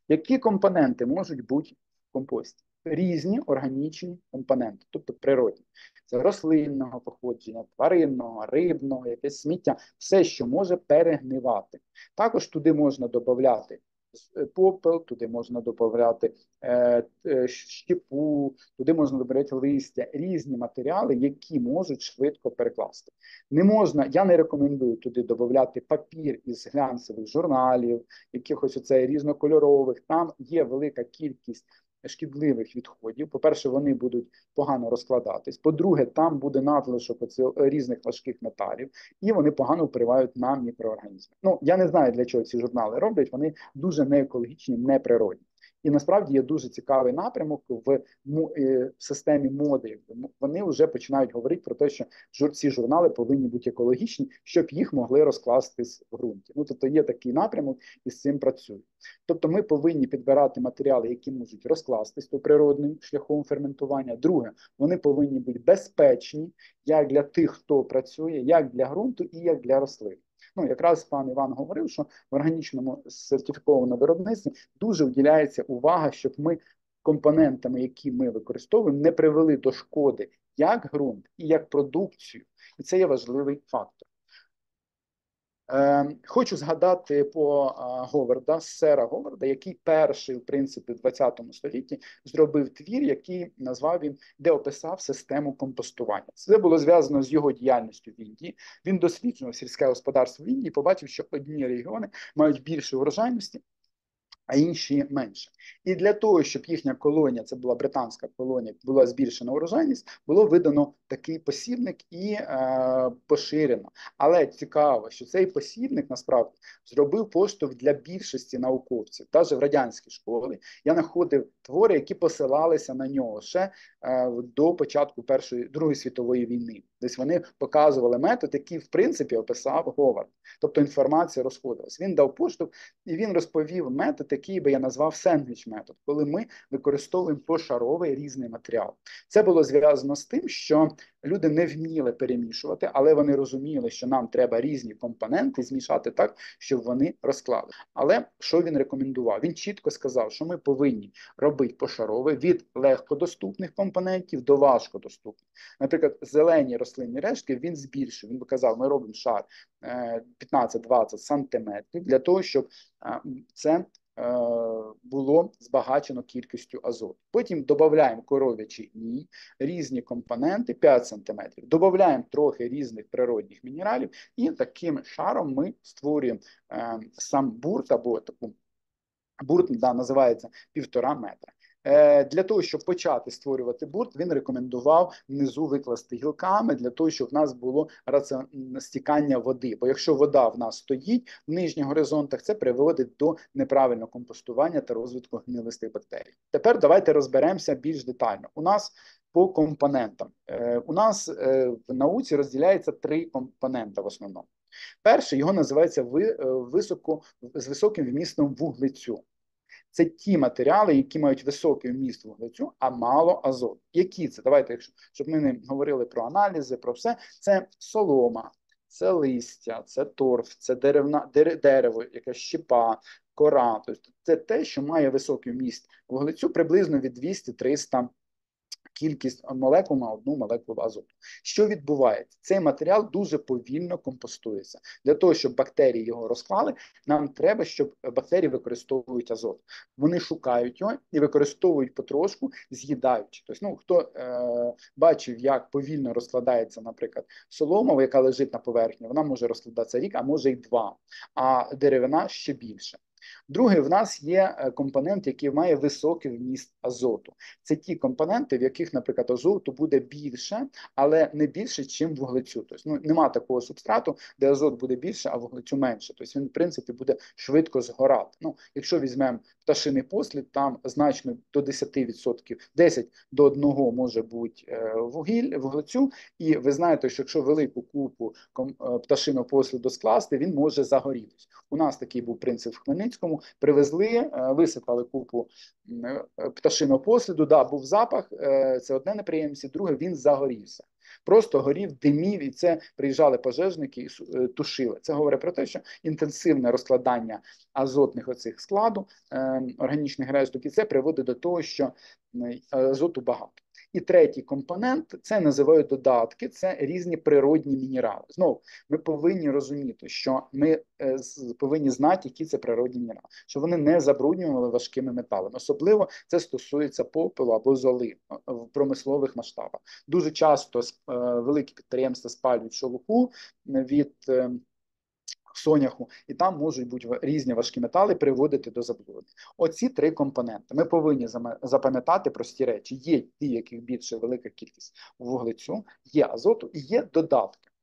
Які компоненти можуть бути в компості? Різні органічні компоненти, тобто природні. Це рослинного походження, тваринного, рибного, якесь сміття, все, що може перегнивати. Також туди можна додати попел, туди можна додати щепу, туди можна додати листя, різні матеріали, які можуть швидко перекласти. Не можна, я не рекомендую туди додати папір із глянцевих журналів, якихось оцей різнокольорових. Там є велика кількість шкідливих відходів. По-перше, вони будуть погано розкладатись. По-друге, там буде надлишок різних важких металів, і вони погано впливають на мікроорганізми. Ну, я не знаю, для чого ці журнали роблять, вони дуже неекологічні, неприродні. І насправді є дуже цікавий напрямок в системі моди. Вони вже починають говорити про те, що ці журнали повинні бути екологічні, щоб їх могли розкластись в ґрунті. Ну, тобто є такий напрямок, і з цим працюють. Тобто ми повинні підбирати матеріали, які можуть розкластись то природним шляхом ферментування. Друге, вони повинні бути безпечні як для тих, хто працює, як для ґрунту і як для рослин. Ну, якраз пан Іван говорив, що в органічному сертифікованому виробництві дуже уділяється увага, щоб ми компонентами, які ми використовуємо, не привели до шкоди як ґрунт і як продукцію. І це є важливий фактор. Хочу згадати по Говарда, сера Говарда, який перший, в принципі, в 20 столітті зробив твір, який назвав він, де описав систему компостування. Це було зв'язано з його діяльністю в Індії. Він досліджував сільське господарство в Індії, побачив, що одні регіони мають більше урожайності, а інші менше. І для того, щоб їхня колонія, це була британська колонія, була збільшена урожайність, було видано такий посібник і поширено. Але цікаво, що цей посібник, насправді, зробив поштовх для більшості науковців. Навіть в радянській школі я знаходив твори, які посилалися на нього ще до початку Другої світової війни. Десь вони показували метод, який, в принципі, описав Говард. Тобто інформація розходилась. Він дав поштовх і він розповів метод, який би я назвав сендвіч-метод, коли ми використовуємо пошаровий різний матеріал. Це було зв'язано з тим, що люди не вміли перемішувати, але вони розуміли, що нам треба різні компоненти змішати так, щоб вони розклали. Але що він рекомендував? Він чітко сказав, що ми повинні робити пошарове від легкодоступних компонентів до важкодоступних. Наприклад, зелені рослинні рештки він збільшив. Він казав, ми робимо шар 15-20 сантиметрів для того, щоб це було збагачено кількістю азоту. Потім додаємо коров'ячий гній, різні компоненти 5 см, додаємо трохи різних природних мінералів і таким шаром ми створюємо сам бурт або таку бурт, називається 1,5 метра. Для того, щоб почати створювати бурт, він рекомендував внизу викласти гілками, для того, щоб в нас було стікання води. Бо якщо вода в нас стоїть в нижніх горизонтах, це приводить до неправильного компостування та розвитку гнилистих бактерій. Тепер давайте розберемося більш детально. У нас по компонентам. У нас в науці розділяється 3 компоненти в основному. Перший, його називається з високим вмістом вуглецю. Це ті матеріали, які мають високий вміст вуглецю, а мало азоту. Які це? Давайте, щоб ми не говорили про аналізи, про все. Це солома, це листя, це торф, це дерево, якась щепа, кора. Тобто це те, що має високий вміст вуглецю, приблизно від 200-300 кількість молекул на одну молекулу азоту. Що відбувається? Цей матеріал дуже повільно компостується. Для того, щоб бактерії його розклали, нам треба, щоб бактерії використовують азот. Вони шукають його і використовують потрошку, з'їдаючи. Тобто, хто бачив, як повільно розкладається, наприклад, солома, яка лежить на поверхні, вона може розкладатися рік, а може й 2, а деревина ще більше. Друге, в нас є компонент, який має високий вміст азоту. Це ті компоненти, в яких, наприклад, азоту буде більше, але не більше, ніж вуглецю. Тобто, нема такого субстрату, де азот буде більше, а вуглецю менше. Тобто, він, в принципі, буде швидко згорати. Якщо візьмемо пташиний послід, там значно до 10%, 10 до 1 може бути вуглецю, і ви знаєте, що якщо велику купу пташиного посліду скласти, він може загорітись. У нас такий був принцип в Хмельницькому. Привезли, висипали купу пташиного посліду, був запах, це одне неприємність, друге, він загорівся. просто горів, димів, і це приїжджали пожежники і тушили. Це говорить про те, що інтенсивне розкладання азотних оцих складу органічних решток, і це приводить до того, що азоту багато. І третій компонент це називають додатки, це різні природні мінерали. Знову ми повинні розуміти, що ми повинні знати, які це природні мінерали, щоб вони не забруднювали важкими металами. Особливо це стосується попелу або золи в промислових масштабах. Дуже часто великі підприємства спалюють шелуху від соняху, і там можуть бути різні важкі метали приводити до забруднення. Оці три компоненти. Ми повинні запам'ятати прості речі. Є ті, яких більше велика кількість вуглецю, є азоту і є додатки.